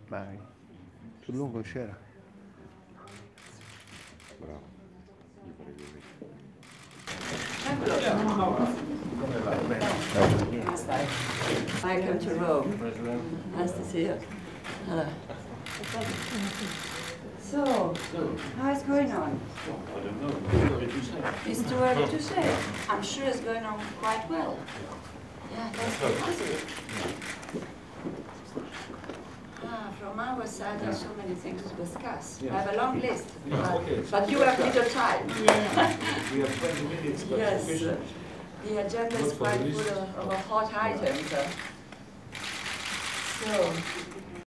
Vai, sul lungo c'era. Bravo. Io farei così. Welcome to Rome. Nice to see you. Hello. So, how is going on? I don't know. What did you say? It's too early to say. I'm sure it's going on quite well. Yeah, that's positive. From our side, there's so many things to discuss. Yes. I have a long list, Okay. but you have little time. We have 20 minutes, but Yes, sufficient. the agenda is Not for quite the list. full of hot items. So,